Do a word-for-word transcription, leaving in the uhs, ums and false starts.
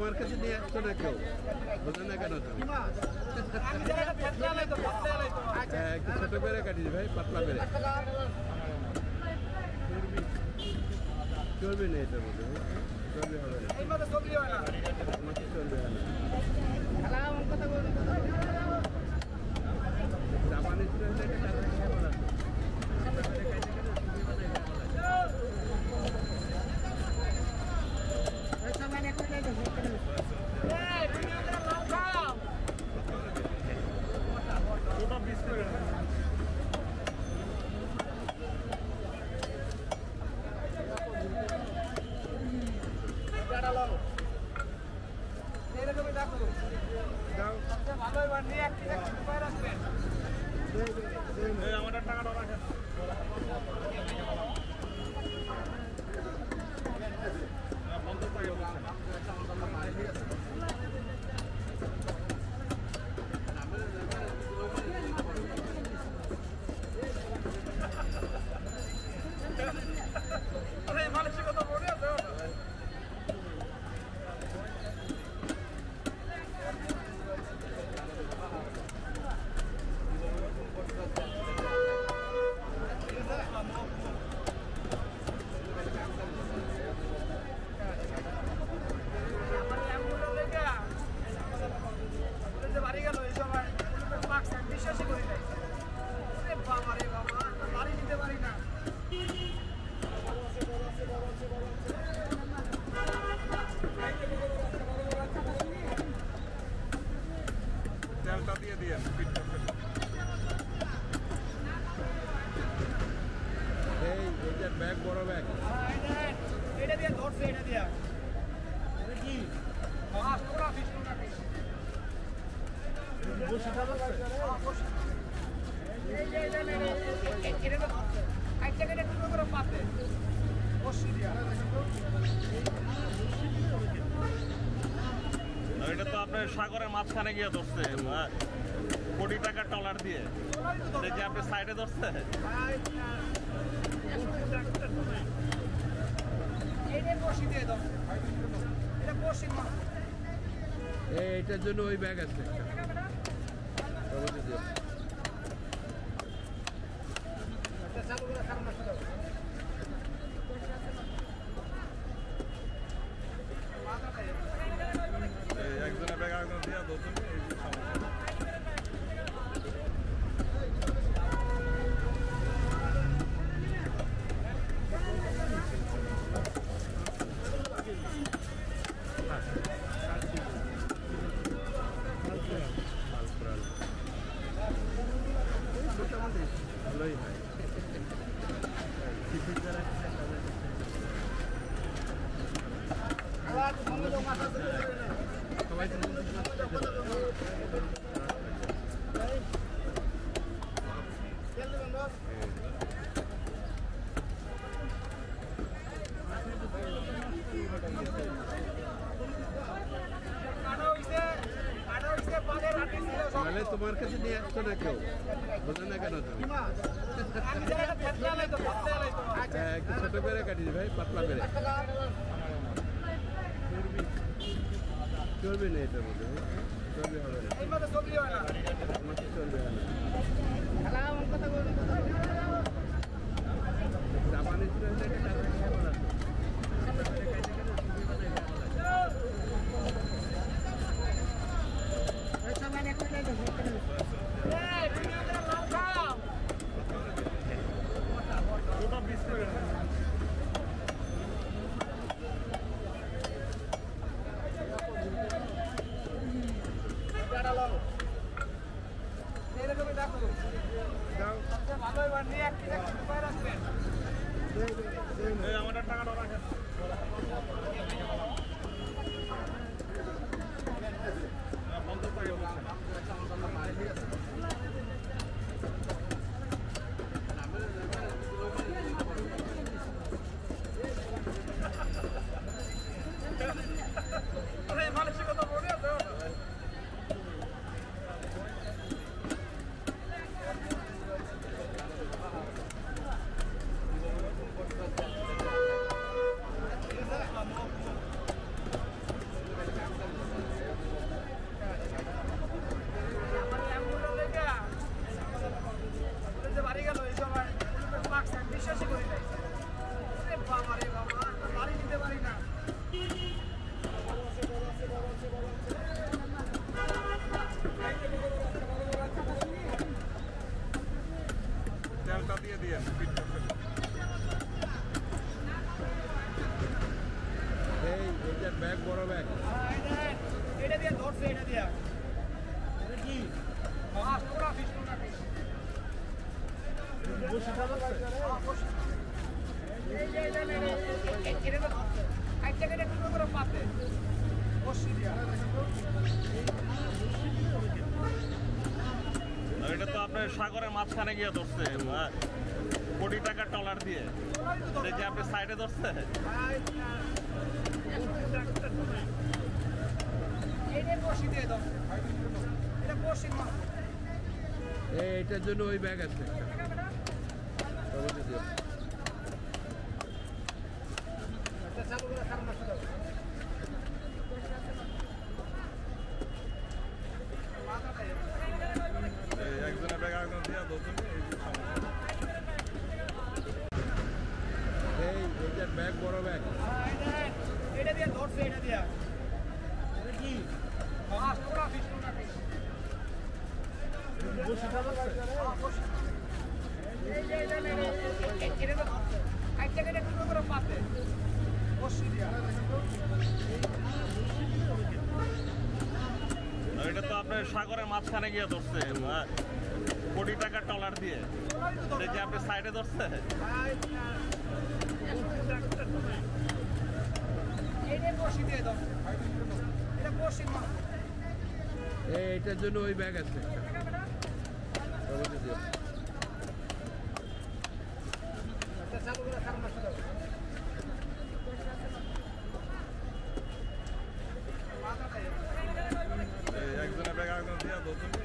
তোমার কাছে নিয়ে আসছো না কেউ, বোঝো না কেন তুমি? হ্যাঁ, একটু ছোট করে কাটিস ভাই, পাতলা করে। চলবে না এটার মধ্যে, চলবে হবে না, চলবে হয় না। জাপানি আমার টাকাটা রাখেন। মানসিকতা মনে আছে বাড়ি গেল এই সময় বিশ্বাসই করি নাই। বাবা রে বাবা, বাড়ি নিতে পারি না। তেলটা দিয়ে দিয়ে এই এটার ব্যাগ, বড় ব্যাগ, এটা দিয়ে ধরছে, এটা দিয়ে কি মাছ তোরা ফিশ তোরা ফিশ বসে থাকো। এই যে এটা নে এটা তো এক জায়গায় একটু করে পাতে বসি দিয়া। এটা তো আপনার সাগরের মাঝখানে গিয়ে ধরছে কোটি টাকার টলার দিয়ে, যে আপনি সাইডে ধরছে। এইটার জন্য ওই ব্যাগ আছে। একজনের ব্যাগ একজন দিয়ে ধরছেন। ভালোই হয়। সবাই তাহলে তোমার কাছে নিয়ে আসছো না কেউ, বোঝো না কেন তুমি? হ্যাঁ, একটু ছোট করে কাটিস ভাই, পাতলা করে। চলবে না এটার মধ্যে, চলবে হবে না, চলবে হয় না। জাপানি আমার টাকাটা রাখেন। ধরছে এটা দিয়া এটা কি মাছ পুরা ফিশ পুরা ফিশ বসে থাকো এই যে এই যে এটা তো এক জায়গায় একটু করে পাতে বসি দিয়া এটা তো আপনার সাগরের মাঝখানে গিয়ে ধরছে আহ, কোটি টাকার টলার দিয়ে এই যে আপনি সাইডে ধরছে এইটা বসি দিয়ে দাও এটা বসি মাছ এইটার জন্য ওই ব্যাগ আছে এটা চালু করে খারাপ মাছ দাও একজনের ব্যাগ একজন দিয়ে ধরছেন এই এইটার ব্যাগ বড় ব্যাগ এটা দিয়ে ধরছে এটা দিয়া এটা কি মাছ পুরা ফিশ পুরা ফিশ বসে থাকো এই যে এটা তো এক জায়গায় একটু করে পাতে বসি দিয়া এটা তো আপনার সাগরের মাঝখানে গিয়ে ধরছে আহ, কোটি টাকার টলার দিয়ে এই যে আপনি সাইডে ধরছে এইটা বসি দিয়ে দাও এটা বসি মাছ এইটার জন্য ওই ব্যাগ আছে এটা চালু করে খারাপ মাছ দাও একজনের ব্যাগ একজন দিয়ে ধরছেন